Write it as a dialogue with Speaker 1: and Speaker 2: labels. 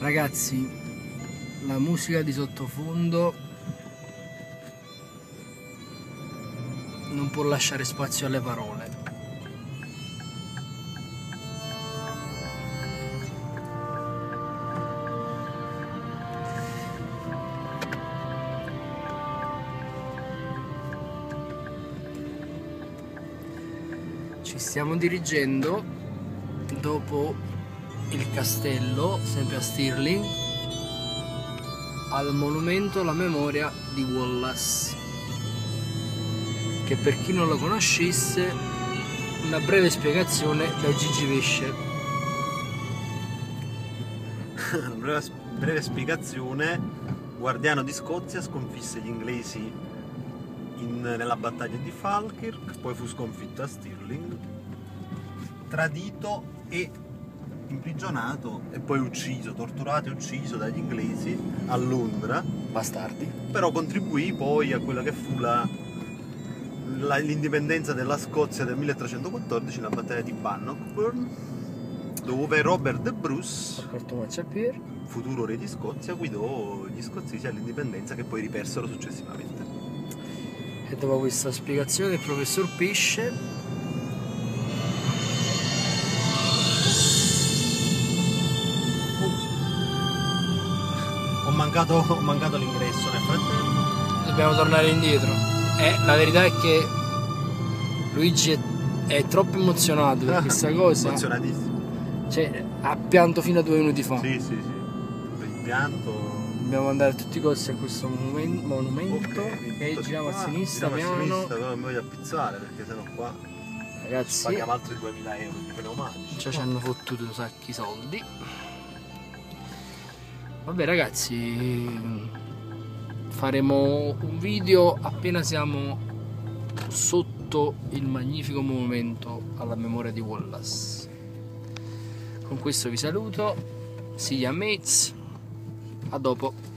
Speaker 1: Ragazzi, la musica di sottofondo non può lasciare spazio alle parole. Ci stiamo dirigendo, dopo il castello, sempre a Stirling, al monumento alla memoria di Wallace, che per chi non lo conoscesse, una breve spiegazione da Gigi Pesce.
Speaker 2: Breve spiegazione: Guardiano di Scozia sconfisse gli inglesi nella battaglia di Falkirk, poi fu sconfitto a Stirling, tradito e imprigionato e poi ucciso, torturato e ucciso dagli inglesi a Londra.
Speaker 1: Bastardi.
Speaker 2: Però contribuì poi a quella che fu l'indipendenza della Scozia del 1314, la battaglia di Bannockburn, dove Robert the Bruce, futuro re di Scozia, guidò gli scozzesi all'indipendenza, che poi ripersero successivamente.
Speaker 1: E dopo questa spiegazione del professor Pesce,
Speaker 2: ho mancato l'ingresso nel frattempo.
Speaker 1: dobbiamo tornare indietro. La verità è che Luigi è troppo emozionato per questa cosa.
Speaker 2: Emozionatissimo.
Speaker 1: Cioè, ha pianto fino a 2 minuti fa.
Speaker 2: Sì. Per il pianto.
Speaker 1: Dobbiamo andare a tutti i costi a questo monumento. Ok, giriamo a sinistra, piano.
Speaker 2: A sinistra, però non mi voglio appizzare, perché sennò qua
Speaker 1: Ragazzi,
Speaker 2: paghiamo altri 2000 euro di pneumatici.
Speaker 1: già ci hanno fottuto un sacco di soldi. Vabbè ragazzi, faremo un video appena siamo sotto il magnifico monumento alla memoria di Wallace. Con questo vi saluto, see ya mates, a dopo.